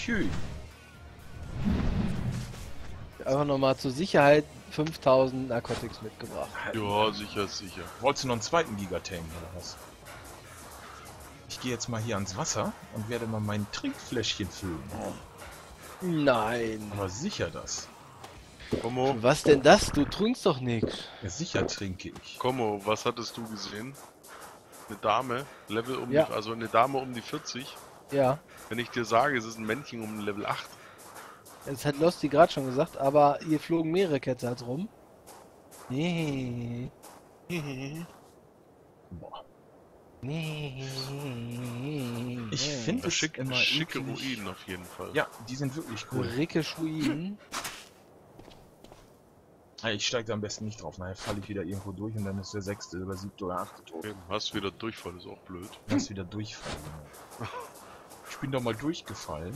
Schön. Einfach nochmal zur Sicherheit 5000 Narcotics mitgebracht. Ja, sicher, sicher. Wolltest du noch einen zweiten Gigatank oder was? Ich gehe jetzt mal hier ans Wasser und werde mal mein Trinkfläschchen füllen. Nein. Aber sicher das. Komo, Was denn das? Du trinkst doch nichts. Ja, sicher trinke ich. Komo, was hattest du gesehen? Eine Dame, Level um Ja. die, also eine Dame um die 40. Ja. Wenn ich dir sage, es ist ein Männchen um Level 8. Das hat Losti gerade schon gesagt, aber hier flogen mehrere Quetzals rum. Nee. Boah. Nee. Ich finde es Schicke immer eklig. Ruinen auf jeden Fall. Ja, die sind wirklich cool. Ricke Schuin. Ich steige da am besten nicht drauf. Nachher falle ich wieder irgendwo durch und dann ist der 6. oder 7. oder 8. tot. Okay, hast wieder Durchfall, ist auch blöd. Das ist wieder durchfallen. Ich bin doch mal durchgefallen.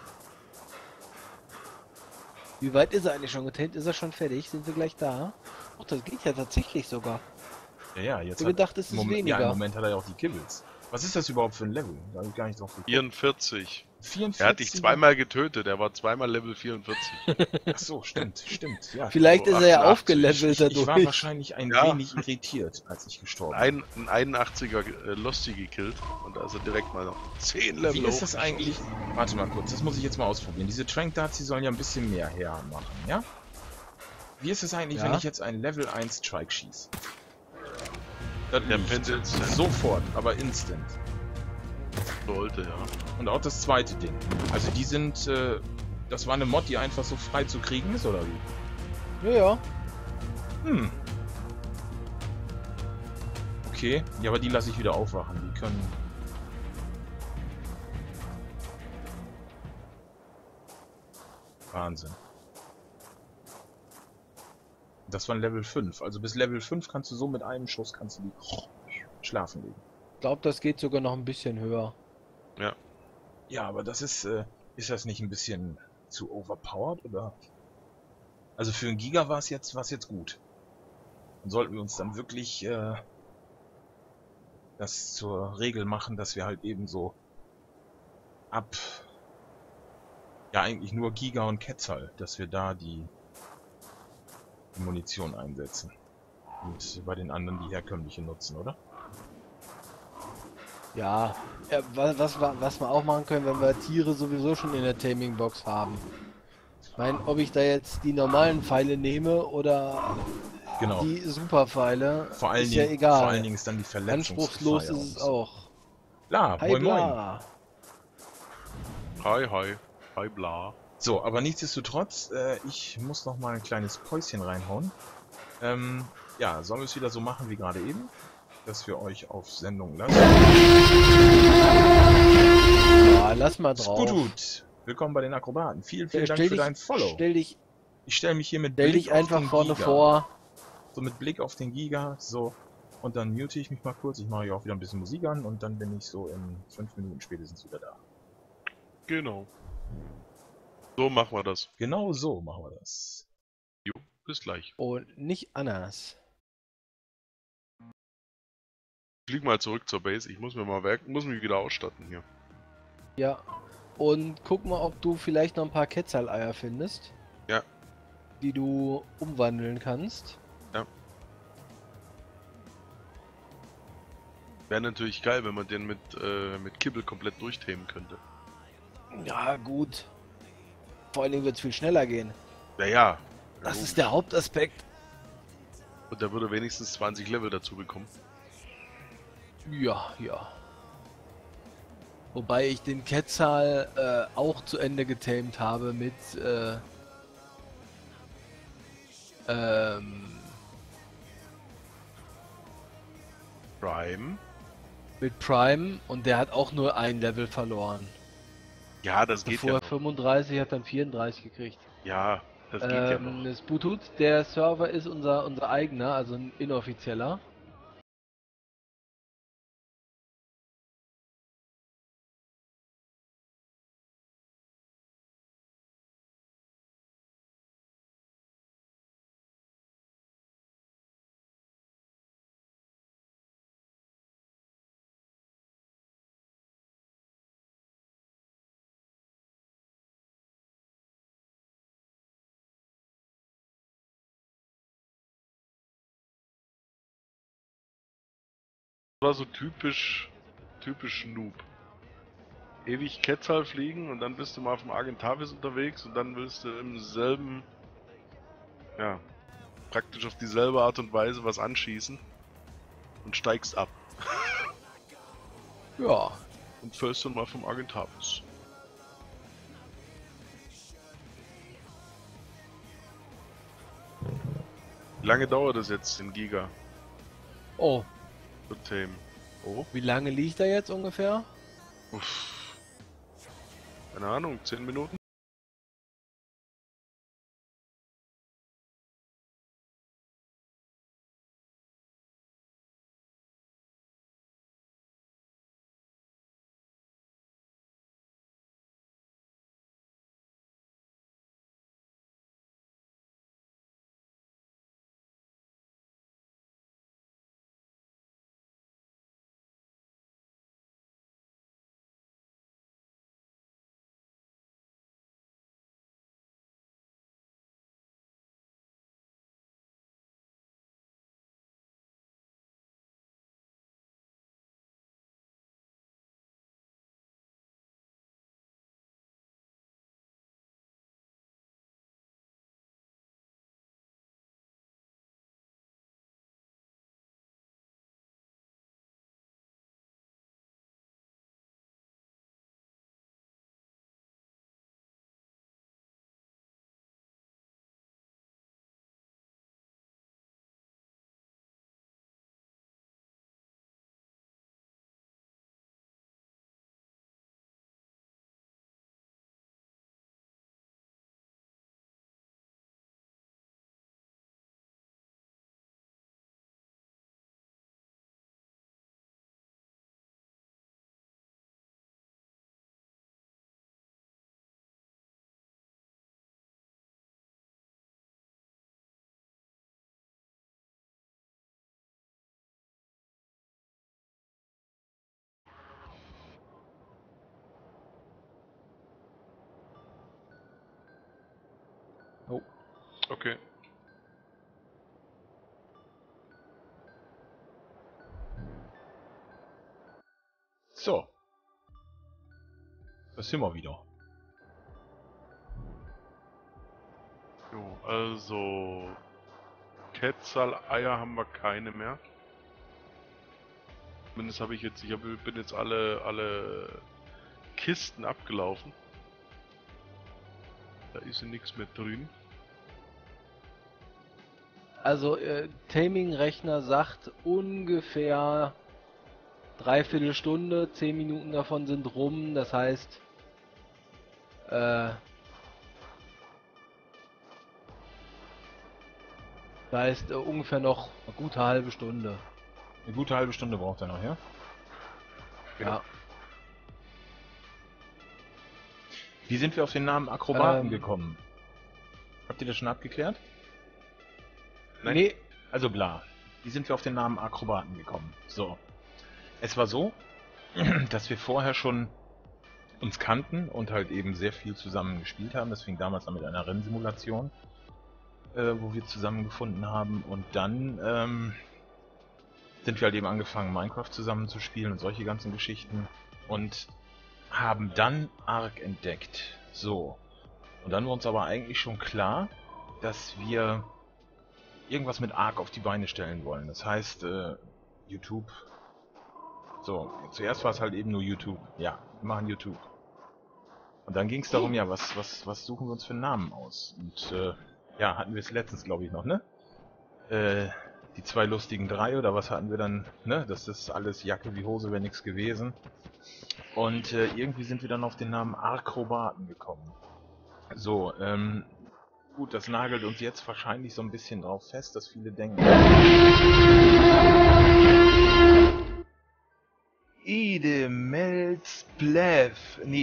Wie weit ist er eigentlich schon getamed? Ist er schon fertig? Sind wir gleich da? Ach, das geht ja tatsächlich sogar. Ja, jetzt Ich hab gedacht, es ist Moment, ja, im weniger. Moment hat er ja auch die Kibbles. Was ist das überhaupt für ein Level? Da habe ich gar nicht drauf geguckt. 44. 44. Er hat dich zweimal getötet, er war zweimal Level 44. Ach so, stimmt. Ja. Vielleicht so ist er ja 88. aufgelevelt Ich war dadurch. wahrscheinlich ein Ja. wenig irritiert, als ich gestorben bin. Ein 81er Losty gekillt und da ist er direkt mal noch 10 Level Wie ist das hoch. eigentlich? Warte mal kurz, das muss ich jetzt mal ausprobieren. Diese Trank Darts, die sollen ja ein bisschen mehr hermachen, ja? Wie ist es eigentlich, Ja. wenn ich jetzt einen Level 1 Strike schieße? Das Der liegt pendelt sofort, aber instant. sollte, ja. Und auch das zweite Ding. Also die sind, das war eine Mod, die einfach so frei zu kriegen ist, oder wie? Ja, ja. Hm. Okay, ja, aber die lasse ich wieder aufwachen. Die können... Wahnsinn. Das war ein Level 5. Also bis Level 5 kannst du so mit einem Schuss kannst du die schlafen legen. Ich glaube, das geht sogar noch ein bisschen höher. Ja. Ja, aber das ist das nicht ein bisschen zu overpowered, oder? Also für einen Giga war es jetzt gut. Dann sollten wir uns dann wirklich das zur Regel machen, dass wir halt eben so ab ja eigentlich nur Giga und Quetzal, dass wir da die Munition einsetzen. Und bei den anderen die herkömmliche nutzen, oder? Ja, was wir auch machen können, wenn wir Tiere sowieso schon in der Taming-Box haben. Ich meine, ob ich da jetzt die normalen Pfeile nehme oder Genau. die Super-Pfeile, Vor allen ist Dingen, ja egal. Vor allen Dingen ist dann die Verletzungsgefahr. Anspruchslos ist es auch. Klar, Hi, moin moin. bla. Hi. Hi, bla. So, aber nichtsdestotrotz, ich muss noch mal ein kleines Päuschen reinhauen. Ja, sollen wir es wieder so machen wie gerade eben? Dass wir euch auf Sendung lassen. Ja, lass mal drauf. Sputut, willkommen bei den Akrobaten. Vielen Dank Stell für dein Follow. Stell dich Ich stelle mich hier mit Blick auf einfach den vorne Giga. vor. So mit Blick auf den Giga, so. Und dann mute ich mich mal kurz. Ich mache hier auch wieder ein bisschen Musik an und dann bin ich so in 5 Minuten spätestens wieder da. Genau. So machen wir das. Genau so machen wir das. Jo, bis gleich. Und nicht anders. Ich flieg mal zurück zur Base. Ich muss muss mich wieder ausstatten hier. Ja. Und guck mal, ob du vielleicht noch ein paar Quetzal-Eier findest. Ja. Die du umwandeln kannst. Wäre natürlich geil, wenn man den mit Kibbel komplett durchthemen könnte. Ja, gut. Vor allen Dingen wird es viel schneller gehen. Ja. Das ist der Hauptaspekt. Und der würde wenigstens 20 Level dazu bekommen. Ja. Wobei ich den Quetzal auch zu Ende getamed habe mit Prime. mit Prime und der hat auch nur ein Level verloren. Ja, das geht Bevor ja er noch. 35 hat, dann 34 gekriegt. Ja, das geht ja noch. Das Bluetooth, der Server ist unser eigener, also ein inoffizieller. war so typisch Noob. Ewig Quetzal fliegen und dann bist du mal auf dem Argentavis unterwegs und dann willst du im selben, ja, praktisch auf dieselbe Art und Weise was anschießen und steigst ab. Ja. Und fällst dann mal vom Argentavis. Wie lange dauert das jetzt in Giga? Oh, Zu tamen? Oh, wie lange liegt er jetzt ungefähr? uff. Keine Ahnung, 10 Minuten? Oh. Okay. So. Das sind wir wieder. Jo, also Quetzal-Eier haben wir keine mehr. Zumindest habe ich jetzt, bin jetzt alle Kisten abgelaufen. Da ist ja nichts mehr drin. Also, Taming-Rechner sagt ungefähr 3/4 Stunde, 10 Minuten davon sind rum, das heißt, ungefähr noch eine gute halbe Stunde. Eine gute halbe Stunde braucht er noch, ja? Ja. Wie sind wir auf den Namen Akrobaten Ähm. gekommen? Habt ihr das schon abgeklärt? Nein. Nee, also bla. Wie sind wir auf den Namen Akrobaten gekommen? So. Es war so, dass wir vorher schon uns kannten und halt eben sehr viel zusammen gespielt haben. Das fing damals an mit einer Rennsimulation, wo wir zusammengefunden haben. Und dann sind wir halt eben angefangen, Minecraft zusammen zu spielen und solche ganzen Geschichten. Und haben dann Ark entdeckt. So. Und dann war uns aber eigentlich schon klar, dass wir irgendwas mit Ark auf die Beine stellen wollen. Das heißt, YouTube. So, zuerst war es halt eben nur YouTube. Ja, wir machen YouTube. Und dann ging es darum, ja, was suchen wir uns für einen Namen aus? Und ja, hatten wir es letztens, glaube ich, noch, ne? Die 2 lustigen 3 oder was hatten wir dann, ne? Das ist alles Jacke wie Hose, wäre nichts gewesen. Und irgendwie sind wir dann auf den Namen Akrobaten gekommen. So, gut, das nagelt uns jetzt wahrscheinlich so ein bisschen drauf fest, dass viele denken... Edem Let's Play.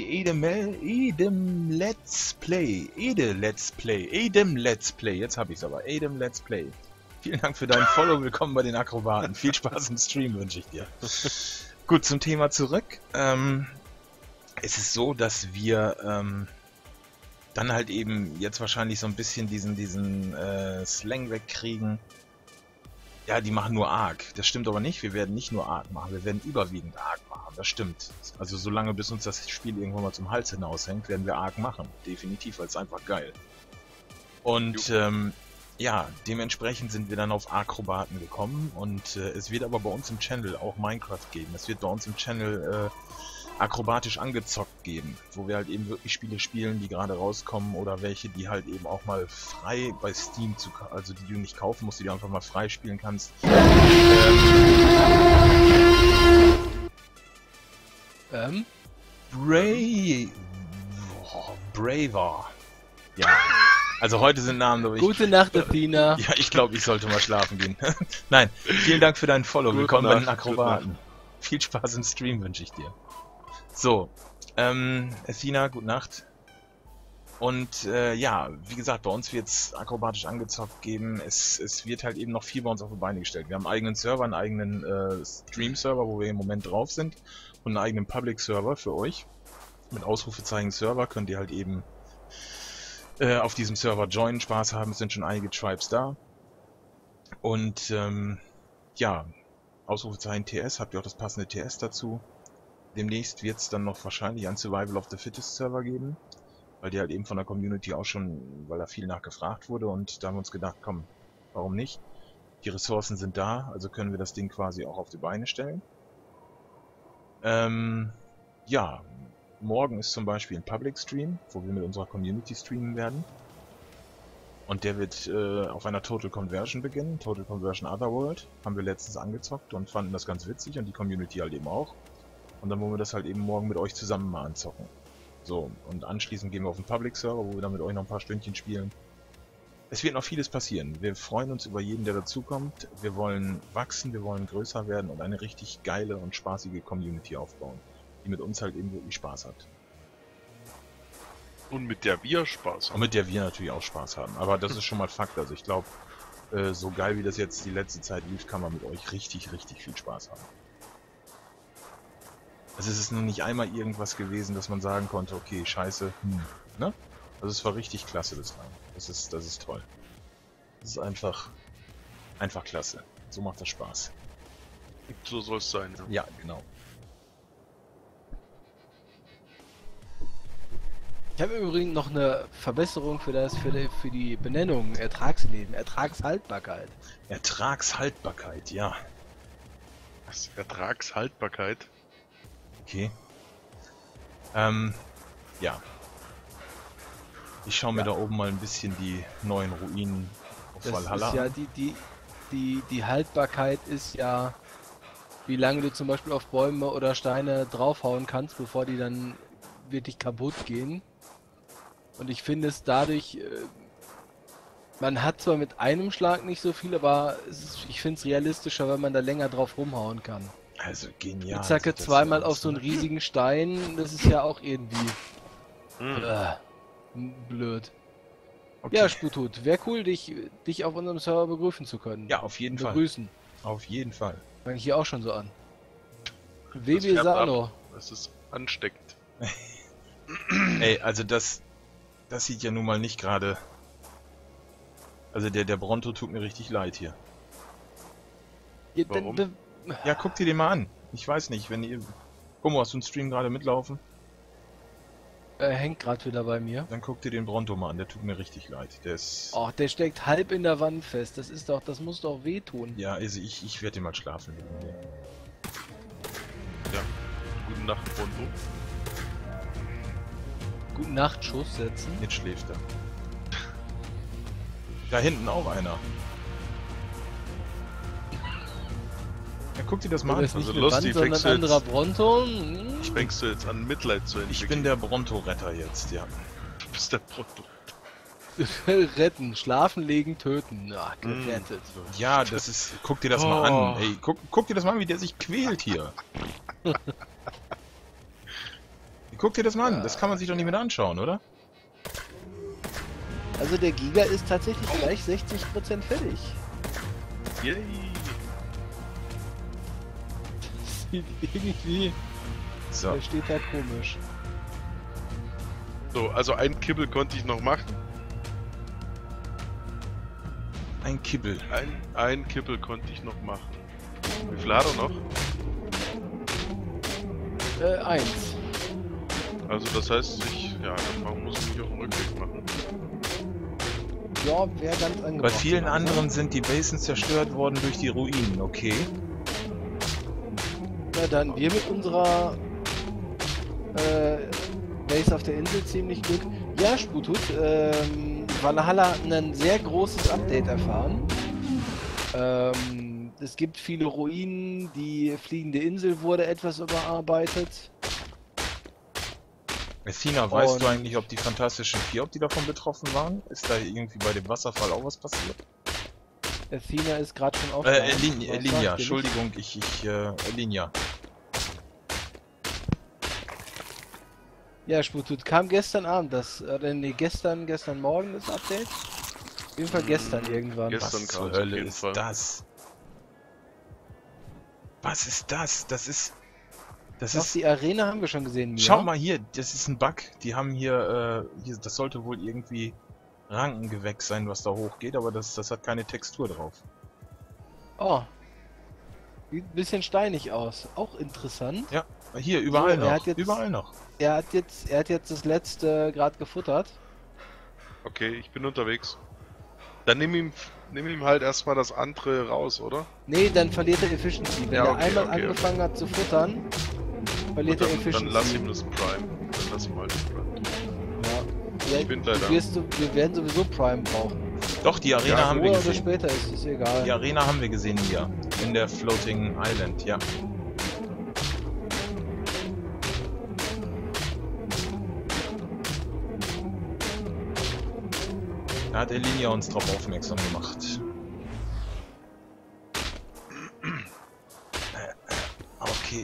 Edem Let's Play. Jetzt habe ich es aber. Edem Let's Play. Vielen Dank für deinen Follow. Willkommen bei den Akrobaten. Viel Spaß im Stream wünsche ich dir. Gut, zum Thema zurück. Es ist so, dass wir dann halt eben jetzt wahrscheinlich so ein bisschen diesen Slang wegkriegen. Ja, die machen nur Arc. Das stimmt aber nicht. Wir werden nicht nur Arc machen. Wir werden überwiegend Arc machen. Das stimmt. Also solange bis uns das Spiel irgendwann mal zum Hals hinaushängt, werden wir Arc machen. Definitiv, weil es einfach geil. Und ja, dementsprechend sind wir dann auf Akrobaten gekommen. Und es wird aber bei uns im Channel auch Minecraft geben. Es wird bei uns im Channel akrobatisch angezockt geben, wo wir halt eben wirklich Spiele spielen, die gerade rauskommen oder welche, die halt eben auch mal frei bei Steam also die du nicht kaufen musst, die du einfach mal frei spielen kannst. Braver. Ja. Also heute sind Namen, glaube ich. Gute Nacht, Athena. Ja, ich glaube, ich sollte mal schlafen gehen. Nein, vielen Dank für deinen Follow. Willkommen bei den Akrobaten. Viel Spaß im Stream wünsche ich dir. So, Athena, gute Nacht. Und ja, wie gesagt, bei uns wird es akrobatisch angezockt geben. Es wird halt eben noch viel bei uns auf die Beine gestellt. Wir haben einen eigenen Server, einen eigenen Stream-Server, wo wir im Moment drauf sind. Und einen eigenen Public-Server für euch. Mit Ausrufezeichen Server könnt ihr halt eben auf diesem Server joinen, Spaß haben. Es sind schon einige Tribes da. Und ja, Ausrufezeichen TS, habt ihr auch das passende TS dazu. Demnächst wird es dann noch wahrscheinlich einen Survival of the Fittest Server geben, weil die halt eben von der Community auch schon, weil da viel nachgefragt wurde, und da haben wir uns gedacht, komm, warum nicht? Die Ressourcen sind da, also können wir das Ding quasi auch auf die Beine stellen. Ja, morgen ist zum Beispiel ein Public Stream, wo wir mit unserer Community streamen werden. Und der wird auf einer Total Conversion beginnen, Total Conversion Otherworld. Haben wir letztens angezockt und fanden das ganz witzig und die Community halt eben auch. Und dann wollen wir das halt eben morgen mit euch zusammen mal anzocken. So, und anschließend gehen wir auf den Public-Server, wo wir dann mit euch noch ein paar Stündchen spielen. Es wird noch vieles passieren. Wir freuen uns über jeden, der dazukommt. Wir wollen wachsen, wir wollen größer werden und eine richtig geile und spaßige Community aufbauen, die mit uns halt eben wirklich Spaß hat. Und mit der wir Spaß haben. Und mit der wir natürlich auch Spaß haben. Aber das ist schon mal Fakt. Also ich glaube, so geil wie das jetzt die letzte Zeit lief, kann man mit euch richtig, richtig viel Spaß haben. Also es ist noch nicht einmal irgendwas gewesen, dass man sagen konnte, okay, scheiße, ne? Also es war richtig klasse bislang. Das ist toll. Das ist einfach klasse. So macht das Spaß. So soll es sein. Ja, genau. Ich habe übrigens noch eine Verbesserung für die Benennung Ertragsleben, Ertragshaltbarkeit. Ertragshaltbarkeit, ja. Was? Ertragshaltbarkeit? Okay. Ja. Ich schaue mir da oben mal ein bisschen die neuen Ruinen auf Valhalla an. Das ist ja die Haltbarkeit ist ja, wie lange du zum Beispiel auf Bäume oder Steine draufhauen kannst, bevor die dann wirklich kaputt gehen. Und ich finde es dadurch, man hat zwar mit einem Schlag nicht so viel, aber ich finde es realistischer, wenn man da länger drauf rumhauen kann. Also genial. Zacke zweimal auf so einen riesigen Stein, das ist ja auch irgendwie blöd. Okay. Ja, Sputut, wäre cool, dich auf unserem Server begrüßen zu können. Ja, auf jeden Fall. Begrüßen. Auf jeden Fall. Fange ich hier auch schon so an. Das WW färbt Sano. ab. Das ist ansteckend. Ey, also das sieht ja nun mal nicht gerade... Also der Bronto tut mir richtig leid hier. Ja, Warum? Ja, guck dir den mal an. Ich weiß nicht, wenn ihr... Guck, hast du einen Stream gerade mitlaufen? Hängt gerade wieder bei mir. Dann guck dir den Bronto mal an, der tut mir richtig leid. Der ist... Oh, der steckt halb in der Wand fest. Das muss doch wehtun. Ja, also ich werde den mal schlafen legen. Ja. Gute Nacht, Bronto. Guten Nacht, Schuss setzen. Jetzt schläft er. Da hinten auch einer. Ja, guck dir das mal Oder an. ist nicht Also eine lustig, Wand, fängst sondern du ein anderer Bronto. Hm. Fängst du jetzt an, Mitleid zu entwickeln? Ich bin der Bronto-Retter jetzt, ja. Du bist der Bronto. Retten, schlafen, legen, töten. Ach, gerettet. Ja, das ist... Guck dir das mal an. Ey, guck dir das mal an, wie der sich quält hier. Guck dir das mal an. Das kann man sich doch nicht mit anschauen, oder? Also der Giga ist tatsächlich gleich 60% fertig. Yay! Sieht irgendwie... So. Der steht da komisch. So, also ein Kibbel konnte ich noch machen. Ein Kibbel. Ein Kippel konnte ich noch machen. Wie viel hat er noch? 1. Also das heißt, dann muss ich mich auf den Rückweg machen. Ja, wäre ganz angebracht. Bei vielen anderen sind die Basen zerstört worden durch die Ruinen, okay. Na dann, wir mit unserer Base auf der Insel ziemlich Glück. Ja, Sputut, Valhalla hat ein sehr großes Update erfahren. Es gibt viele Ruinen, die fliegende Insel wurde etwas überarbeitet. Messina, weißt du eigentlich, ob die Fantastischen Vier, ob die davon betroffen waren? Ist da irgendwie bei dem Wasserfall auch was passiert? Athena ist gerade schon auf. Linia, Entschuldigung, Linia. Ja, Sputut, kam gestern Abend gestern Morgen das Update? Auf jeden Fall gestern irgendwann. Gestern Was kam zur es auf Hölle jeden ist Fall. das? Was ist das? Das ist... Doch, die Arena haben wir schon gesehen, Mia. Schau mal hier, das ist ein Bug. Die haben hier, das sollte wohl irgendwie Rankengewächs sein, was da hochgeht, aber das hat keine Textur drauf. Oh. Sieht ein bisschen steinig aus. Auch interessant. Ja, hier, überall So, er noch. hat jetzt- Überall noch. Er hat jetzt das letzte gerade gefuttert. Okay, ich bin unterwegs. Dann nimm ihm halt erstmal das andere raus, oder? Nee, dann verliert er Efficiency. Wenn Ja, er okay, einmal okay, angefangen hat zu futtern, verliert er Dann Efficiency. lass ihm das Prime. Dann lass ihm halt das Prime. Ja. Ich bin leider. Wir werden sowieso Prime brauchen. Doch, die Arena Ja, haben wir Früher oder gesehen. später ist es egal. Die Arena haben wir gesehen hier. In der Floating Island, ja. Da hat Elinia uns drauf aufmerksam gemacht. Okay.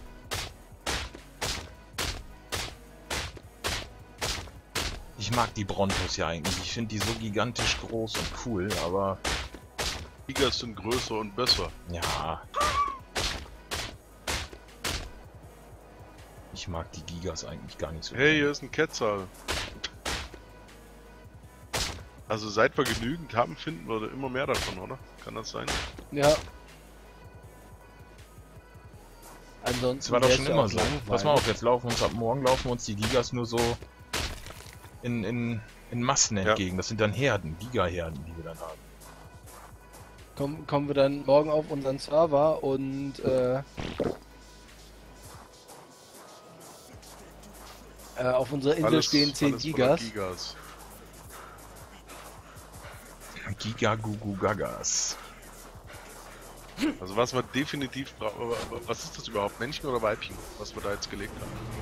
Ich mag die Brontos ja eigentlich. Ich finde die so gigantisch groß und cool, aber Gigas sind größer und besser. ja. Ich mag die Gigas eigentlich gar nicht so. Hey, hier ist ein Quetzal. Also seit wir genügend haben, finden wir immer mehr davon, oder? Kann das sein? Ja. Ansonsten Das war doch wär's schon ja immer auch so. langweilig. Pass mal auf, jetzt ab morgen laufen uns die Gigas nur so in Massen Ja. entgegen. Das sind dann Herden, Giga-Herden, die wir dann haben. Kommen wir dann morgen auf unseren Server und auf unserer Insel stehen 10 alles voller Gigas. Gigas. Giga-Gugu-Gagas. Also was wir definitiv brauchen, was ist das überhaupt? Männchen oder Weibchen? Was wir da jetzt gelegt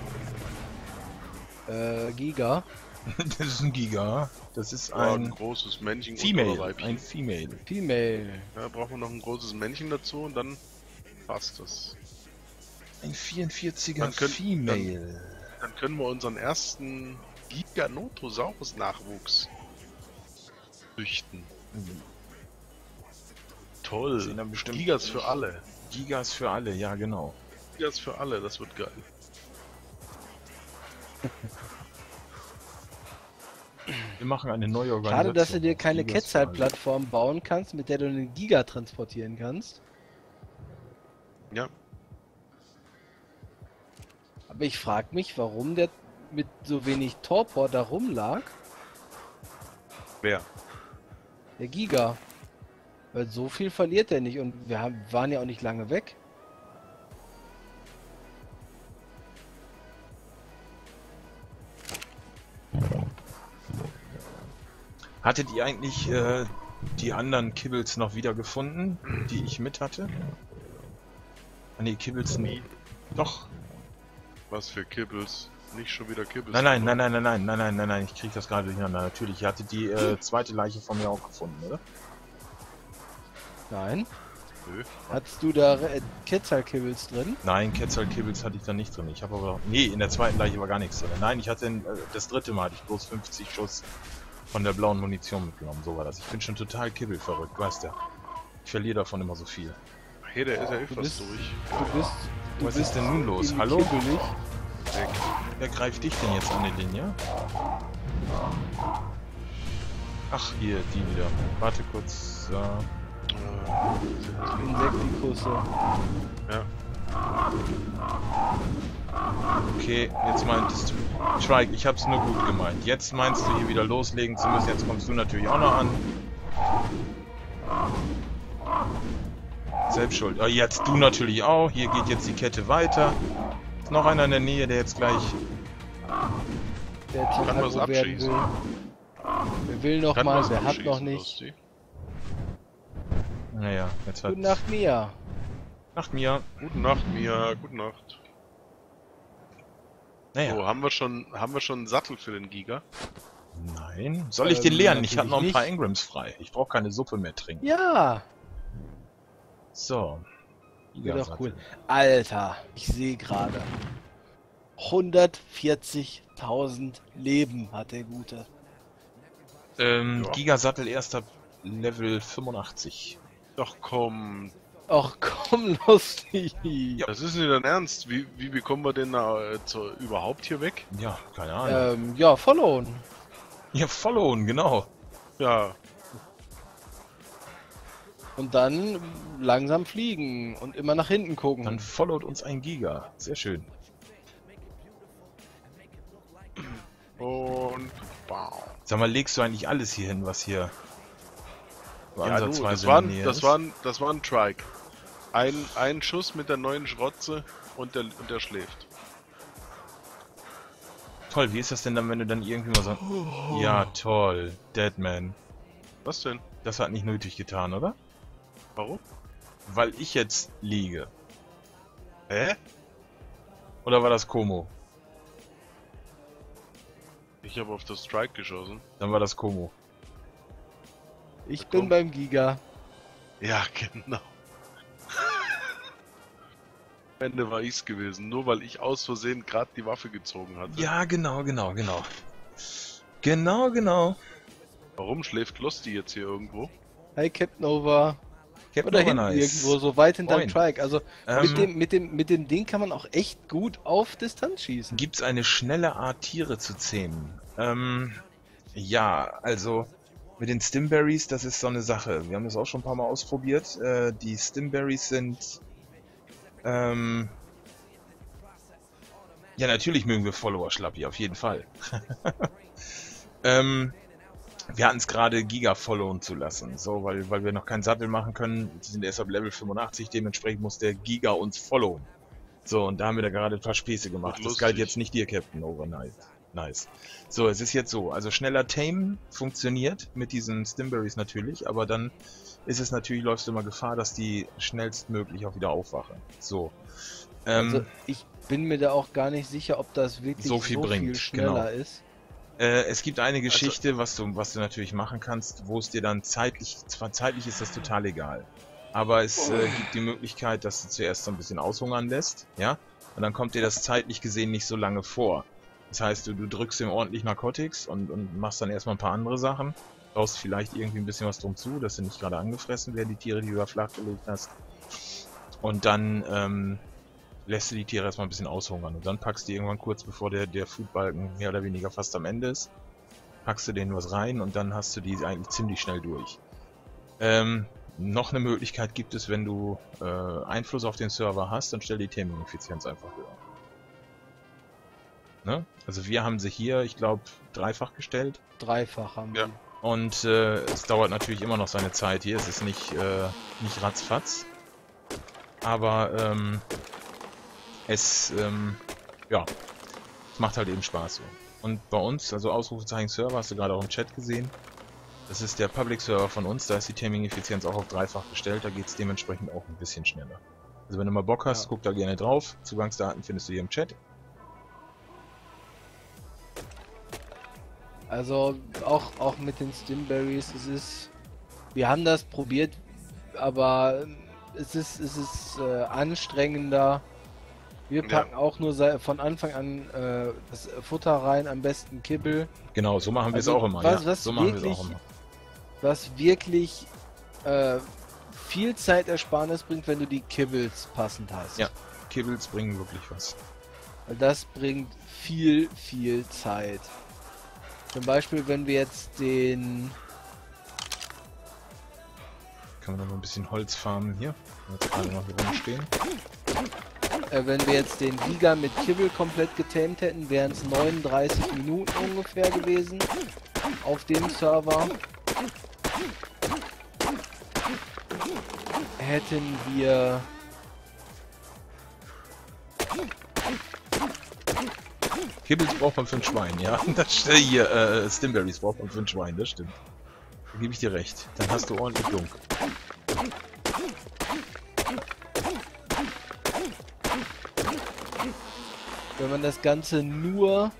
haben? Giga. Das ist ein Giga. Das ist Ja, ein ein großes Männchen oder Female. Weibchen. Ein Female. Female. Ja, brauchen wir noch ein großes Männchen dazu und dann passt das. Ein 44er Dann können- Female. Dann können wir unseren ersten Giganotosaurus-Nachwuchs züchten. Toll. Sehen dann bestimmt Gigas für alle. Gigas für alle, ja genau. Gigas für alle, das wird geil. Wir machen eine neue Organisation. Schade, dass du dir keine Gigas für alle. Quetzal-Plattform bauen kannst, mit der du einen Giga transportieren kannst. Ja, Aber ich frage mich, warum der mit so wenig Torpor da rumlag. wer? Der Giga. Weil so viel verliert er nicht und waren ja auch nicht lange weg. Hattet ihr eigentlich die anderen Kibbles noch wieder gefunden, die ich mit hatte? Ah, nee, Kibbles nie. Doch. Was für Kibbles? Nicht schon wieder Kibbles. Nein, ich krieg das gerade durcheinander. Natürlich, ihr hattet die zweite Leiche von mir auch gefunden, oder? Nein. Nö. Hattest du da Quetzal-Kibbles drin? Nein, Quetzal-Kibbles hatte ich da nicht drin. Ich habe aber... Nee, in der zweiten Leiche war gar nichts drin. Nein, ich hatte das dritte Mal hatte ich bloß 50 Schuss von der blauen Munition mitgenommen. So war das. Ich bin schon total kibbelverrückt, weißt du. Ich verliere davon immer so viel. Hey, der ist ja eh Du fast bist- durch. Was ist denn nun los? irgendwie Hallo? kibbelig. Weg. Wer greift dich denn jetzt an die Linie? Ach, hier, die wieder. Warte kurz. So. Insektikusse. Ja. Okay, jetzt meintest du. Trike, ich hab's nur gut gemeint. Jetzt meinst du hier wieder loslegen zu müssen. Jetzt kommst du natürlich auch noch an. Selbst schuld. Oh, jetzt du natürlich auch. Hier geht jetzt die Kette weiter. Ist noch einer in der Nähe, der jetzt gleich. Der jetzt Kann noch was aggro werden abschießen. will. Wer will noch Kann mal, was wer hat abschießen, noch nicht. Lustig. Naja, jetzt hat. Gute Nacht, Mia. Nacht mir. Gute Nacht, Mia. Gute Nacht. Naja. So, haben wir schon einen Sattel für den Giga? Nein. Soll ich den leeren? Ich habe noch ein natürlich paar nicht. Engrams frei. Ich brauche keine Suppe mehr trinken. Ja, So. wäre doch cool. Alter, ich sehe gerade. 140.000 Leben hat der Gute. Ja. Gigasattel erster Level 85. Doch komm. Ach komm, lustig. Ja. Das ist nicht dein Ernst. Wie bekommen wir den überhaupt hier weg? Ja, keine Ahnung. Ja, followen. Ja, followen, genau. Ja. Und dann langsam fliegen und immer nach hinten gucken. Dann followt uns ein Giga. Sehr schön. Und wow. Sag mal, legst du eigentlich alles hier hin, was hier Ja, du, ansatzweise das in der Nähe ist? war ein Trike. Ein Schuss mit der neuen Schrotze und der schläft. Toll, wie ist das denn dann, wenn du dann irgendwie mal so... Ja, toll. Deadman. Was denn? Das hat nicht nötig getan, oder? Warum? Weil ich jetzt liege. Hä? Oder war das Como? Ich habe auf das Strike geschossen. Dann war das Como. Ich Komm. bin beim Giga. Ja, genau. Am Ende war ich's gewesen, nur weil ich aus Versehen gerade die Waffe gezogen hatte. Ja, genau. Genau. Warum schläft Losty jetzt hier irgendwo? Hi Captain Over. Captain Oder hinten Overnice. irgendwo, so weit hinterm Moin. Trike. Also Ähm, mit dem Ding kann man auch echt gut auf Distanz schießen. Gibt's eine schnelle Art, Tiere zu zähmen? Ja, also mit den Stimberries, das ist so eine Sache. Wir haben das auch schon ein paar Mal ausprobiert. Die Stimberries sind... ja, natürlich mögen wir Follower, Schlappi, auf jeden Fall. Wir hatten es gerade Giga followen zu lassen, so, weil wir noch keinen Sattel machen können. Wir sind erst ab Level 85, dementsprechend muss der Giga uns followen. So, und da haben wir da gerade ein paar Späße gemacht. Das Lustig. galt jetzt nicht dir, Captain Overnight. Nice. So, es ist jetzt so, also schneller Tame funktioniert mit diesen Stimberries natürlich, aber dann ist es natürlich, läufst du immer Gefahr, dass die schnellstmöglich auch wieder aufwachen. So. Also ich bin mir da auch gar nicht sicher, ob das wirklich So viel bringt, schneller genau. ist. Es gibt eine Geschichte, was du natürlich machen kannst, wo es dir dann zeitlich ist das total egal. Aber es gibt die Möglichkeit, dass du zuerst so ein bisschen aushungern lässt, ja? Und dann kommt dir das zeitlich gesehen nicht so lange vor. Das heißt, du drückst ihm ordentlich Narcotics und machst dann erstmal ein paar andere Sachen. Baust vielleicht irgendwie ein bisschen was drum zu, dass sie nicht gerade angefressen werden, die Tiere, die du da flachgelegt hast. Und dann lässt du die Tiere erstmal ein bisschen aushungern. Und dann packst du irgendwann kurz bevor der Foodbalken mehr oder weniger fast am Ende ist, packst du denen was rein und dann hast du die eigentlich ziemlich schnell durch. Noch eine Möglichkeit gibt es, wenn du Einfluss auf den Server hast, dann stell die Taming-Effizienz einfach höher. Ne? Also wir haben sie hier, ich glaube, dreifach gestellt. Dreifach haben Ja. die. Und es dauert natürlich immer noch seine Zeit hier. Es ist nicht ratzfatz. Aber es macht halt eben Spaß so. Und bei uns, also Ausrufezeichen Server, hast du gerade auch im Chat gesehen. Das ist der Public Server von uns, da ist die Taming-Effizienz auch auf dreifach gestellt, da geht es dementsprechend auch ein bisschen schneller. Also wenn du mal Bock hast, Ja. guck da gerne drauf. Zugangsdaten findest du hier im Chat. Also auch mit den Stimberries, wir haben das probiert, aber es ist anstrengender. Wir packen auch nur von Anfang an das Futter rein, am besten Kibbel. Genau, so machen wir es Also, auch immer. was so machen wir es wirklich- auch immer. Was wirklich viel Zeitersparnis bringt, wenn du die Kibbles passend hast. Ja. Kibbles bringen wirklich was. Weil das bringt viel Zeit. Zum Beispiel, wenn wir jetzt den können wir noch ein bisschen Holz farmen hier. Jetzt gerade noch hier rumstehen. Wenn wir jetzt den Giga mit Kibbel komplett getamed hätten, wären es 39 Minuten ungefähr gewesen auf dem Server. Hätten wir Kibbles braucht man für ein Schwein, ja. Das hier, Stimberries braucht man für ein Schwein, das stimmt. Da gebe ich dir recht. Dann hast du ordentlich Lunk. Wenn man das Ganze nur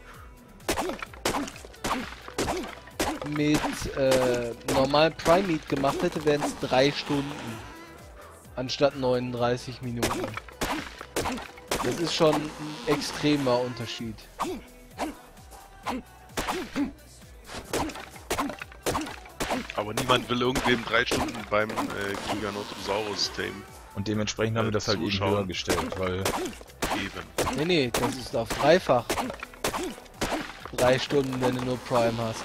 mit normalen Prime Meat gemacht hätte, wären es 3 Stunden anstatt 39 Minuten. Das ist schon ein extremer Unterschied. Aber niemand will irgendwem 3 Stunden beim Giganotosaurus tamen. Und dementsprechend haben wir das halt eben Zuschauen. höher gestellt, weil Eben. Nee, das ist auf dreifach. 3 Stunden, wenn du nur Prime hast.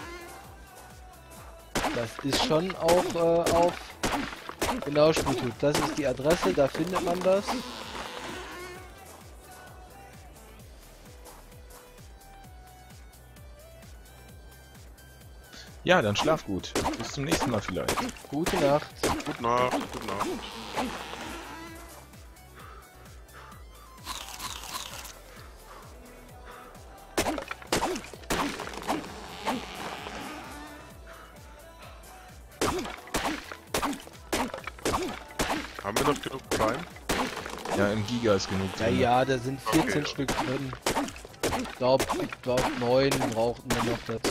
Das ist schon auch auf genau Sputut. Das ist die Adresse, da findet man das. ja, dann schlaf gut. Bis zum nächsten Mal vielleicht. Gute Nacht. Gute Nacht, gute Nacht. Haben wir noch genug Prime? Ja, im Giga ist genug Ja, drin. ja, da sind 14 Okay. Stück drin. Ich glaube 9 brauchten wir noch dazu.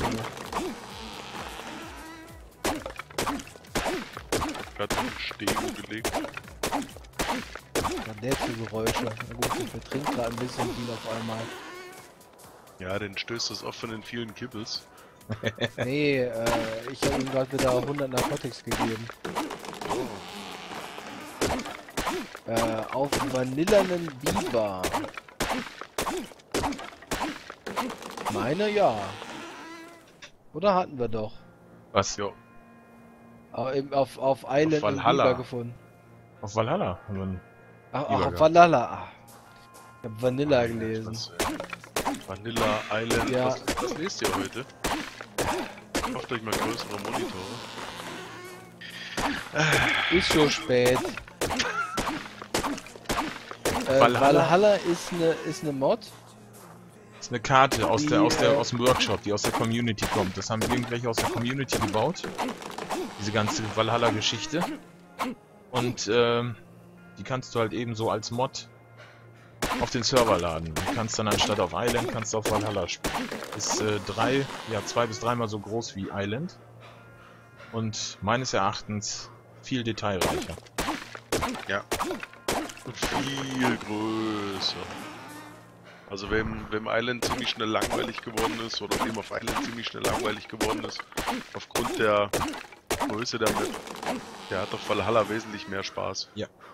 Hat einen Stegen gelegt. Was der für Geräusche? Na gut, ich vertrinke gerade ein bisschen viel auf einmal. Ja, den stößt das oft von den vielen Kibbels. Nee, ich habe ihm gerade wieder 100 Narcotics gegeben. Oh. Auf Vanillanen Biber. Meine ja. Oder hatten wir doch? Was? Ja. Auf Island einen Valhalla. Biber gefunden. Auf Valhalla haben wir einen Ach, Biber auf gehabt. Valhalla. Ach, ich hab Vanilla Meine gelesen. Fresse, ey. Vanilla Island. Ja. Was lest ihr heute? Kauft euch mal größere Monitore. Ist schon spät. Valhalla? Valhalla ist eine Mod. Das ist eine Karte aus Die, aus dem Workshop, die aus der Community kommt. Das haben irgendwelche aus der Community gebaut. Diese ganze Valhalla-Geschichte. Und die kannst du halt eben so als Mod auf den Server laden. Du kannst dann anstatt auf Island, kannst du auf Valhalla spielen. Ist 2 bis 3 Mal so groß wie Island. Und meines Erachtens viel detailreicher. Ja. Viel größer. Also wem Island ziemlich schnell langweilig geworden ist, oder wem auf Island ziemlich schnell langweilig geworden ist, aufgrund der Größe der Map, der hat auf Valhalla wesentlich mehr Spaß.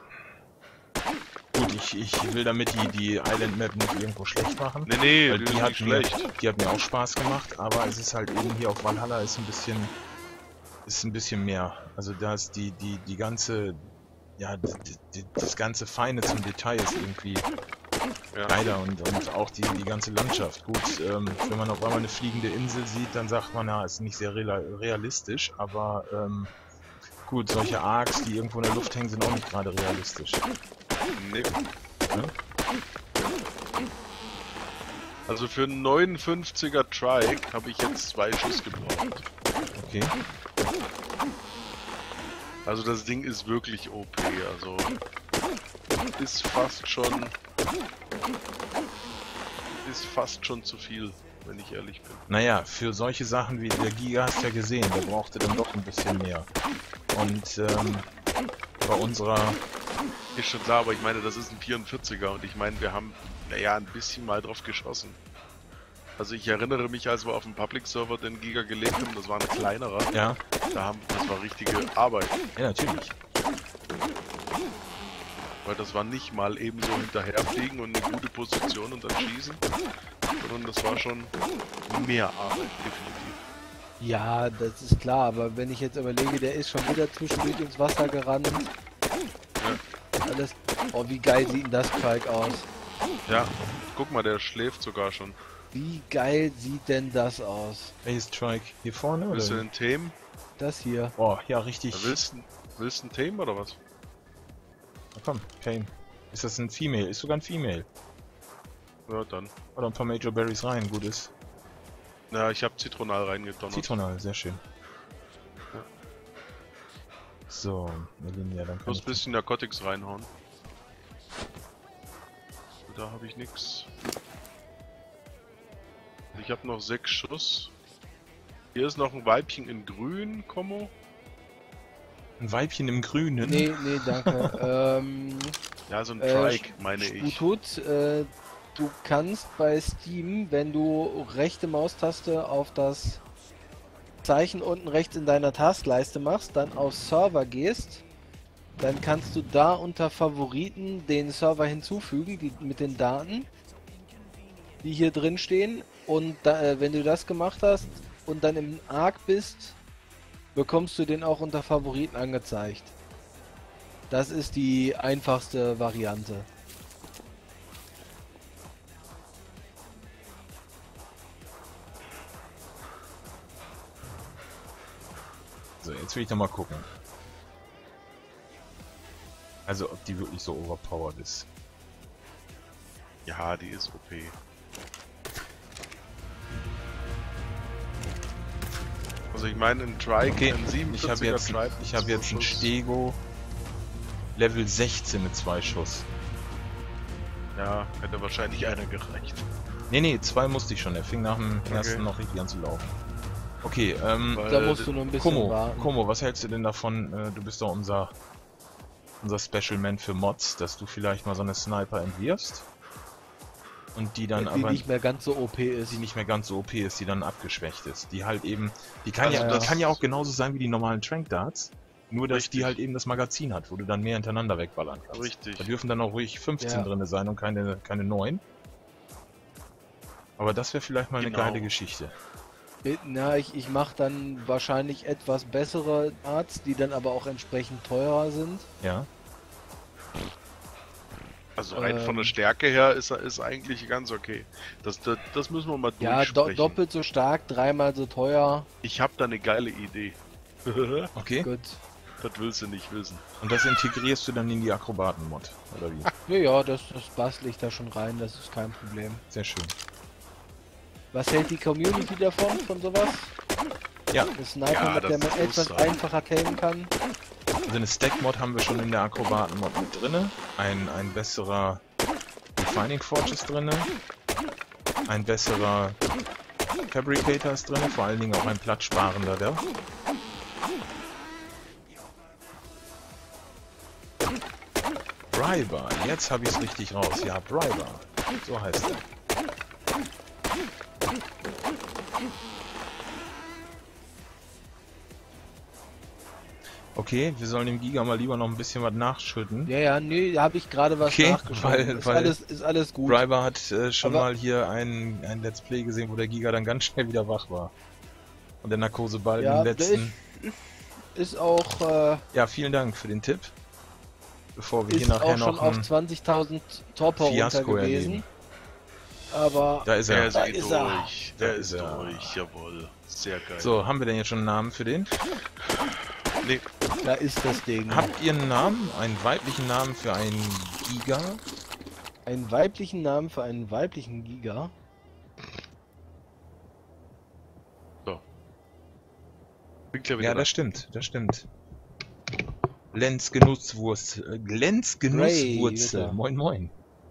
Gut, ich will damit die Island Map nicht irgendwo schlecht machen. Nee, Weil die die ist hat, nicht mir, schlecht. die hat mir auch Spaß gemacht, aber es ist halt eben hier auf Valhalla ist ein bisschen mehr. Also da ist die ganze, ja, das ganze Feine zum Detail ist irgendwie Ja. geiler und auch die ganze Landschaft. Gut, wenn man auf einmal eine fliegende Insel sieht, dann sagt man, ja, ist nicht sehr realistisch, aber gut, solche Arcs, die irgendwo in der Luft hängen, sind auch nicht gerade realistisch. Nee. Ne? Also für einen 59er Trike habe ich jetzt 2 Schuss gebraucht. Okay. Also das Ding ist wirklich OP, also ist fast schon zu viel, wenn ich ehrlich bin. Naja, für solche Sachen wie der Giga hast du ja gesehen, der brauchte dann doch ein bisschen mehr. Und bei unserer... Ist schon klar, aber ich meine, das ist ein 44er und ich meine, wir haben, naja, ein bisschen mal drauf geschossen. Also ich erinnere mich, als wir auf dem Public-Server den Giga gelegt haben, das war ein kleinerer, Ja, das war richtige Arbeit. ja natürlich. Weil das war nicht mal eben so hinterherfliegen und eine gute Position und dann schießen, sondern das war schon mehr Arbeit, definitiv. Ja, das ist klar, aber wenn ich jetzt überlege, der ist schon wieder zwischendurch ins Wasser gerannt. Alles. Oh, wie geil sieht denn das Trike aus? Ja, guck mal, der schläft sogar schon. Wie geil sieht denn das aus? Welches Trike? Hier vorne Willst du oder? den Themen? Das hier. Oh, ja, richtig. Willst du einen Themen oder was? Na komm, Kane. Ist das ein Female? Ist sogar ein Female. Ja, dann. Oder ein paar Major Berries rein, gut ist. Ja, ich habe Zitronal reingedonnert. Zitronal, sehr schön. Ja. So, Melinia, dann kann Muss ich... ein bisschen Narcotics reinhauen. Da habe ich nix. Ich habe noch 6 Schuss. Hier ist noch ein Weibchen in grün, Kommo. Ein Weibchen im Grünen. Nee, nee, danke. Ja, so ein Trike, meine ich. Sputut, du kannst bei Steam, wenn du rechte Maustaste auf das Zeichen unten rechts in deiner Taskleiste machst, dann auf Server gehst, dann kannst du da unter Favoriten den Server hinzufügen, mit den Daten, die hier drin stehen. Und da, wenn du das gemacht hast und dann im Arc bist, bekommst du den auch unter Favoriten angezeigt. Das ist die einfachste Variante. So, jetzt will ich noch mal gucken. Also, ob die wirklich so overpowered ist. Ja, die ist OP. Also ich meine, ein Trike, Okay, ein 47er ich habe jetzt, Trike ich hab jetzt einen Stego Level 16 mit 2 Schuss. Ja, hätte wahrscheinlich einer gereicht. Nee, nee, 2 musste ich schon. Er fing nach dem ersten noch richtig an zu laufen. Okay, Weil Da musst du noch ein bisschen warten. Komo, was hältst du denn davon? Du bist doch unser Special Man für Mods, dass du vielleicht mal so eine Sniper entwirfst. Und die dann Die aber nicht mehr ganz so OP ist. die nicht mehr ganz so OP ist, die dann abgeschwächt ist. Die halt eben, die kann Also ja, das- die kann ja auch genauso sein wie die normalen Trank Darts, nur dass Richtig. die halt eben das Magazin hat, wo du dann mehr hintereinander wegballern kannst. Richtig. Da dürfen dann auch ruhig 15 Ja. drinne sein und keine 9. Aber das wäre vielleicht mal Genau. eine geile Geschichte. Na, ich mache dann wahrscheinlich etwas bessere Arts, die dann aber auch entsprechend teurer sind. Ja. Also rein von der Stärke her ist eigentlich ganz okay. Das müssen wir mal Ja, durchsprechen. doppelt so stark, dreimal so teuer. Ich habe da eine geile Idee. Okay. Gut. Das willst du nicht wissen. Und das integrierst du dann in die Akrobaten-Mod, oder wie? Ja, ja, das bastel ich da schon rein, das ist kein Problem. Sehr schön. Was hält die Community davon, von sowas? Ja, Eine Sniper, Ja, mit der das man muss etwas sein. einfacher tamen kann. also eine Stack-Mod haben wir schon in der Akrobaten-Mod mit drinne. Ein besserer Defining Forge ist drinne. Ein besserer Fabricator ist drinne, vor allen Dingen auch ein platzsparender da. Briber, jetzt habe ich es richtig raus. Ja, Briber, so heißt er. Okay, wir sollen dem Giga mal lieber noch ein bisschen was nachschütten. Ja, ja, nee, da habe ich gerade was Okay, nachgeschaut. weil- Ist alles gut. Briber hat schon Aber- mal hier ein Let's Play gesehen, wo der Giga dann ganz schnell wieder wach war. Und der Narkoseball Ja, im der letzten... Ist auch, Ja, vielen Dank für den Tipp. Bevor wir hier ist nachher auch schon noch auf ein 20.000 Torpor runter Fiasko gewesen. erleben. Aber Da ist Der er. ist Da eh ist er. durch. Da Der ist ist er. durch, jawohl. Sehr geil. So, haben wir denn jetzt schon einen Namen für den? Nee, da ist das Ding. Habt ihr einen Namen? Einen weiblichen Namen für einen Giga? Einen weiblichen Namen für einen weiblichen Giga. klingt ja wieder Ja, nach- das stimmt, das stimmt. Lenz Genusswurzel. Lenz Genusswurzel. bitte. Moin, moin.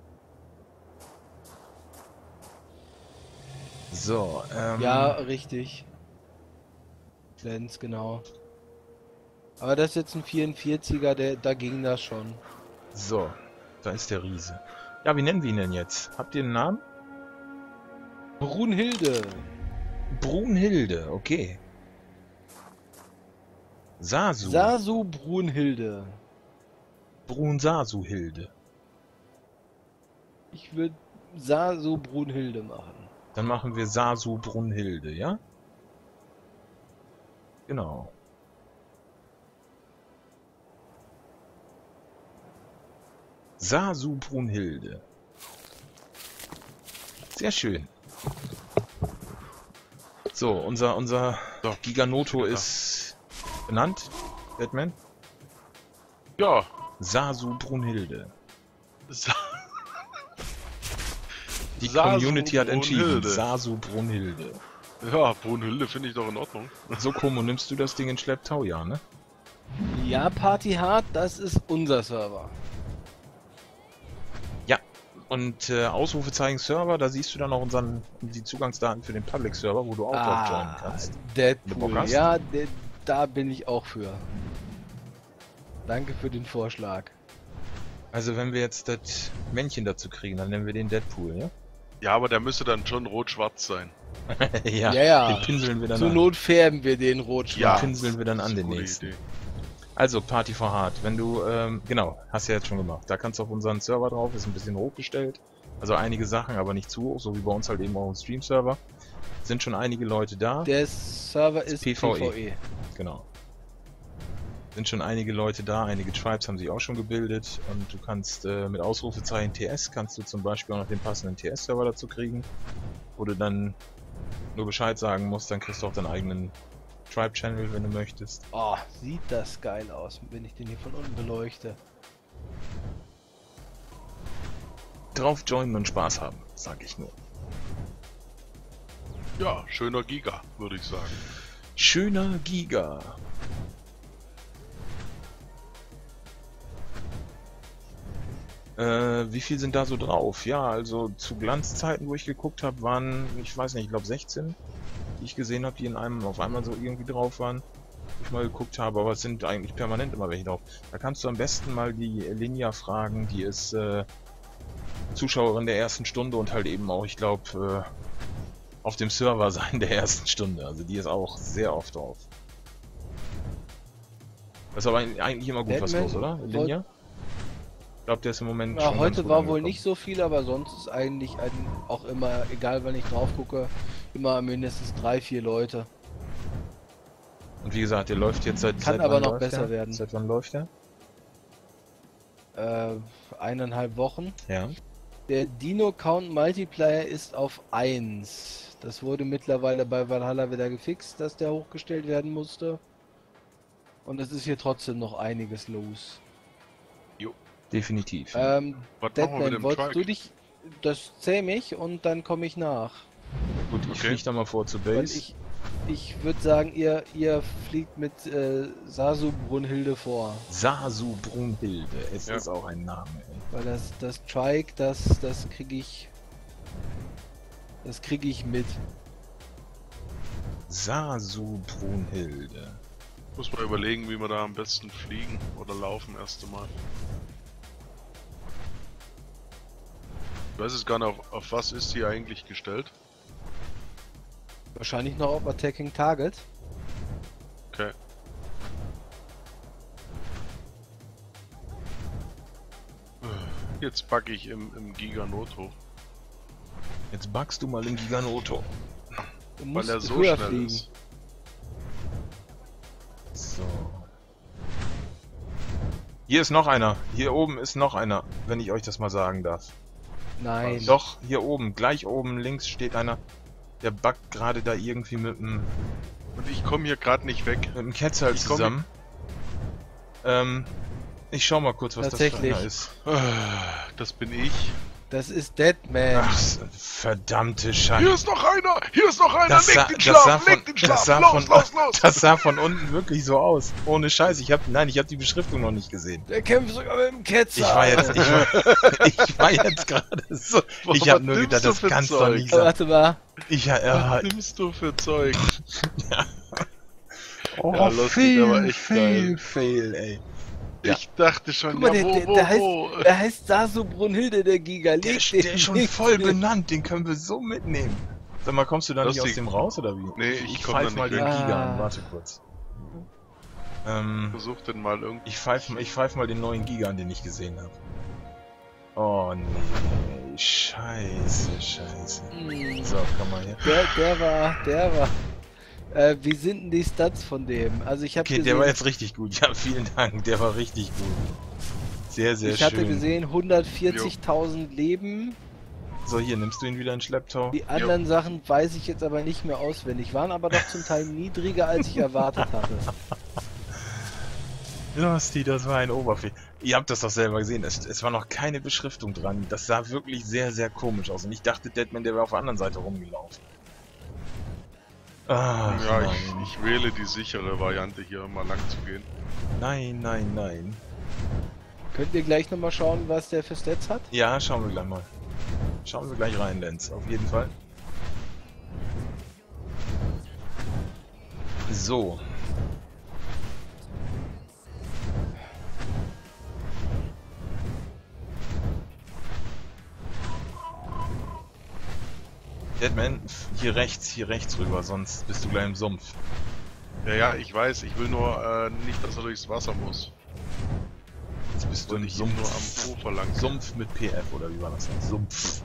So, Ja, richtig. Lenz, genau. Aber das ist jetzt ein 44er, da ging das schon. So, da ist der Riese. Ja, wie nennen wir ihn denn jetzt? Habt ihr einen Namen? Brunhilde. Brunhilde, okay. Sasu. Sasu Brunhilde. Brun-Sasu-Hilde. Ich würde Sasu Brunhilde machen. Dann machen wir Sasu Brunhilde, ja? Genau. Sasu Brunhilde. Sehr schön. So, unser Giganoto ist benannt. Batman. Ja. Sasu Brunhilde. Sa Die Sasu Community hat entschieden. Brunhilde. Sasu Brunhilde. Ja, Brunhilde finde ich doch in Ordnung. So, Komo, nimmst du das Ding in Schlepptau? Ja, ne? Ja, Party Hard, das ist unser Server. Ja. Und Ausrufezeichen Server, da siehst du dann auch die Zugangsdaten für den Public Server, wo du auch drauf joinen kannst. Wenn du Bock Deadpool. hast. Ja, da bin ich auch für. Danke für den Vorschlag. Also wenn wir jetzt das Männchen dazu kriegen, dann nennen wir den Deadpool, ja? Ja, aber der müsste dann schon rot-schwarz sein. Ja, Ja. den pinseln wir dann Zur an. Not färben wir den rot-schwarz. Ja. Pinseln wir dann an Das ist den eine gute nächsten. Idee. Also Party for Hard, wenn du, genau, hast ja jetzt schon gemacht. Da kannst du auf unseren Server drauf, ist ein bisschen hochgestellt. Also einige Sachen, aber nicht zu hoch, so wie bei uns halt eben auch im Stream-Server. Sind schon einige Leute da. Der Server ist PvE. PvE. Genau. Sind schon einige Leute da, einige Tribes haben sich auch schon gebildet und du kannst mit Ausrufezeichen TS kannst du zum Beispiel auch noch den passenden TS-Server dazu kriegen, wo du dann nur Bescheid sagen musst, dann kriegst du auch deinen eigenen Tribe-Channel, wenn du möchtest. Oh, sieht das geil aus, wenn ich den hier von unten beleuchte. Drauf joinen und Spaß haben, sag ich nur. Ja, schöner Giga, würde ich sagen. Schöner Giga. Wie viel sind da so drauf? Ja, also zu Glanzzeiten, wo ich geguckt habe, waren, ich weiß nicht, ich glaube 16, die ich gesehen habe, die in einem auf einmal so irgendwie drauf waren. Wo ich mal geguckt habe, aber es sind eigentlich permanent immer welche drauf. Da kannst du am besten mal die Linia fragen, die ist Zuschauerin der ersten Stunde und halt eben auch, ich glaube, auf dem Server sein der ersten Stunde. Also die ist auch sehr oft drauf. Das ist aber eigentlich immer gut was Batman los, oder? Linia? Ich glaube, der ist im Moment Ja, schon heute ganz gut war wohl angekommen. nicht so viel, aber sonst ist eigentlich auch immer, egal wann ich drauf gucke, immer mindestens 3-4 Leute. Und wie gesagt, der läuft jetzt seit Kann seit aber wann noch läuft besser der? werden. Seit wann läuft der? 1,5 Wochen. Ja. Der Dino-Count Multiplier ist auf 1. Das wurde mittlerweile bei Valhalla wieder gefixt, dass der hochgestellt werden musste. Und es ist hier trotzdem noch einiges los. Definitiv. Was machen wir mit Deadman, dem wolltest Trike? du dich... Das zähm ich und dann komme ich nach. Gut, ich okay. fliege da mal vor zu Weil Base. ich würde sagen, ihr fliegt mit Sasu Brunhilde vor. Sasu Brunhilde. Es Ja. ist auch ein Name, ey. Weil das Trike, das kriege ich... Das kriege ich mit. Sasu Brunhilde. Muss man überlegen, wie wir da am besten fliegen oder laufen erst einmal. Ich weiß es gar nicht, auf was ist die eigentlich gestellt? Wahrscheinlich noch auf Attacking Target. Okay. Jetzt backe ich im Giganoto. Jetzt backst du mal in Giganoto. Du Weil musst er so höher schnell fliegen. ist. So. Hier ist noch einer. Hier oben ist noch einer, wenn ich euch das mal sagen darf. Nein. Doch, hier oben, gleich oben links steht einer, der backt gerade da irgendwie mit dem Und ich komme hier gerade nicht weg. Quetzal Ich komm- zusammen. Ich schau mal kurz, was das für Tatsächlich. einer ist. Das bin ich. Das ist Deadman. Ach, verdammte Scheiße. Hier ist noch einer! Hier ist noch einer! Das Leg sah, den das, Schlaf! sah von, Leg den das, Schlaf! sah Los, von, los, los! das sah von unten wirklich so aus. Ohne Scheiß. Ich hab die Beschriftung noch nicht gesehen. Der kämpft sogar mit dem Ketzer. Ich war jetzt gerade so. Ich Was habe nur nimmst gedacht, du das für kannst du Zeug? doch nicht sagen. Warte mal. Was nimmst du für Zeug? Oh, Ja, lustig, aber echt geil. fail, ey. Ja. Ich dachte schon, Guck mal, ja, der wo? heißt Sasu Brunhilde, der Giga. Der Leg ist schon voll benannt. benannt, den können wir so mitnehmen. Sag mal, kommst du da nicht Lustig. aus dem raus, oder wie? Nee, ich komm da pfeif nicht mal den weg. Giga an, Ah. warte kurz. Versuch den mal irgendwie. Ich pfeif mal den neuen Giga an, den ich gesehen habe. Oh nee, scheiße. Hm. So, komm mal her. Der war Wie sind denn die Stats von dem? Also ich habe Okay, der war jetzt richtig gut. Ja, vielen Dank. Der war richtig gut. Sehr, sehr ich hatte schön. gesehen 140.000 Leben. So, hier, nimmst du ihn wieder in Schlepptau? Die anderen Sachen weiß ich jetzt aber nicht mehr auswendig. Waren aber doch zum Teil niedriger, als ich erwartet hatte. Lustig, das war ein Oberfläche. Ihr habt das doch selber gesehen. Es war noch keine Beschriftung dran. Das sah wirklich sehr, sehr komisch aus. Und ich dachte, Deadman, der wäre auf der anderen Seite rumgelaufen. Ah, Ja, nein. ich wähle die sichere Variante, hier mal lang zu gehen. Nein, nein, nein. Könnt ihr gleich nochmal schauen, was der für Stats hat? Ja, schauen wir gleich mal. Schauen wir gleich rein, Lenz. Auf jeden Fall. So. Deadman, hier rechts rüber, sonst bist du gleich im Sumpf. Ja, ja, ich weiß, ich will nur nicht, dass er durchs Wasser muss. Jetzt bist du Und im ich ihm nur Sumpf. am Ufer lang. Sumpf mit PF, oder wie war das denn? Sumpf.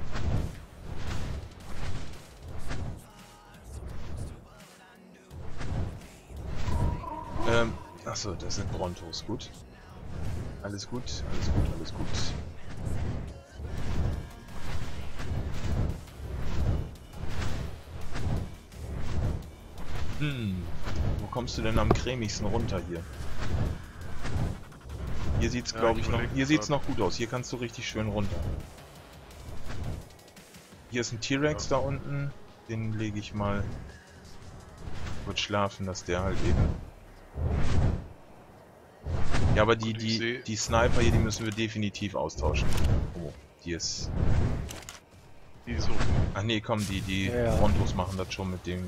Achso, das sind Brontos, gut. Alles gut, alles gut, alles gut. Wo kommst du denn am cremigsten runter hier? Hier sieht's, Ja, glaube ich ich, noch. überleg Hier sieht's grad. noch gut aus. Hier kannst du richtig schön runter. Hier ist ein T-Rex da unten. Den lege ich mal. Wird schlafen, dass der halt eben. Ja, aber Und ich seh- die Sniper hier, die müssen wir definitiv austauschen. Oh, die ist. Die ist so. Ach nee, komm, die Ja. Brontos machen das schon mit dem.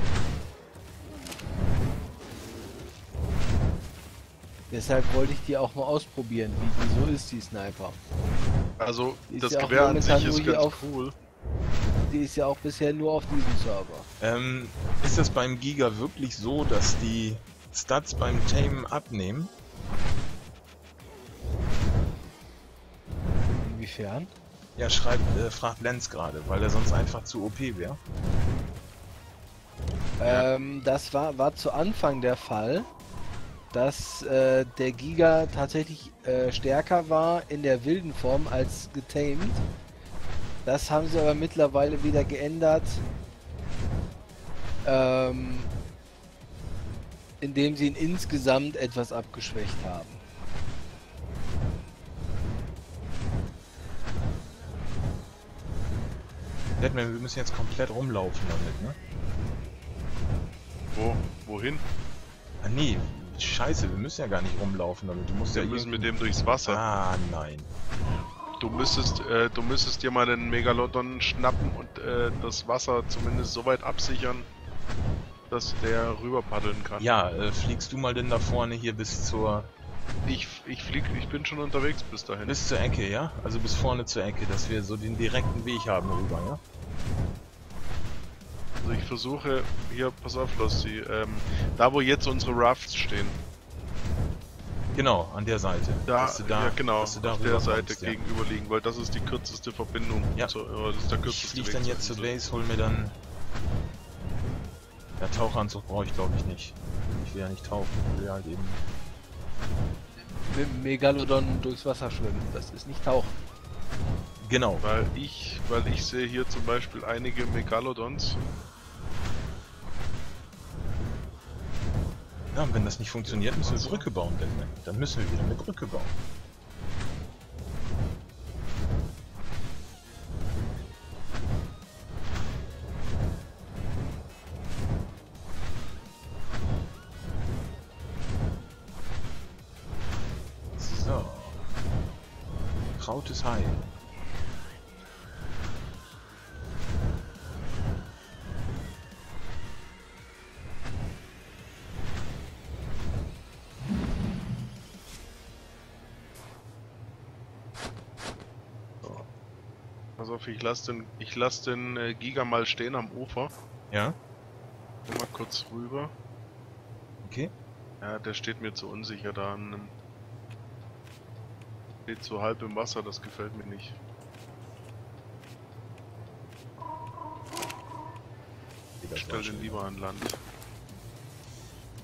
Deshalb wollte ich die auch mal ausprobieren, wie die so ist, die Sniper. Also, Die ist das ja auch Gewehr an momentan sich ist nur hier ganz auf- cool. Die ist ja auch bisher nur auf diesem Server. Ist das beim Giga wirklich so, dass die Stats beim Tamen abnehmen? Inwiefern? Ja, fragt Lenz gerade, weil er sonst einfach zu OP wäre. Das war zu Anfang der Fall, dass der Giga tatsächlich stärker war in der wilden Form als getamed. Das haben sie aber mittlerweile wieder geändert, indem sie ihn insgesamt etwas abgeschwächt haben. Deadman, wir müssen jetzt komplett rumlaufen damit, ne? Wohin? Ah nee, scheiße, wir müssen ja gar nicht rumlaufen damit. Du musst Wir ja müssen mit irgendwie- dem durchs Wasser. Ah, nein. Du müsstest dir mal den Megalodon schnappen und das Wasser zumindest so weit absichern, dass der rüber paddeln kann. Ja, fliegst du mal denn da vorne hier bis zur Ich bin schon unterwegs bis dahin. Ecke, ja? Also bis vorne zur Ecke, dass wir so den direkten Weg haben rüber, ja? Also ich versuche, hier, pass auf, Lossi, da wo jetzt unsere Rafts stehen, Genau, an der Seite. da, Dass du da, ja genau, dass du da auf der rüber Seite kommst, ja. gegenüber liegen, weil das ist die kürzeste Verbindung. Ja. Das ist der Ich kürzeste flieg Weg dann zur jetzt zur Insel. Base, hol mir dann... Ja, Tauchanzug brauche ich glaube ich nicht. Ich will ja nicht tauchen, ich will halt eben... Mit dem Megalodon durchs Wasser schwimmen, das ist nicht tauchen. Genau. Weil ich sehe hier zum Beispiel einige Megalodons. Ja, und wenn das nicht funktioniert, müssen wir Brücke bauen, Deadman. Dann müssen wir wieder eine Brücke bauen. So. Kraut ist heil. Pass auf, ich lass den Giga mal stehen am Ufer. Ja? Geh mal kurz rüber. Okay. Ja, der steht mir zu unsicher da. Steht so halb im Wasser, das gefällt mir nicht. Ich stell den lieber an Land.